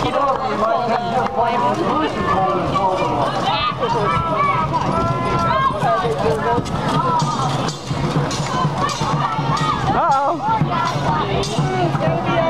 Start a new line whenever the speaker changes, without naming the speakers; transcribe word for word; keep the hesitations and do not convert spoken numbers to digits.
it up, you might have to play for solution holding forward.
Uh-oh.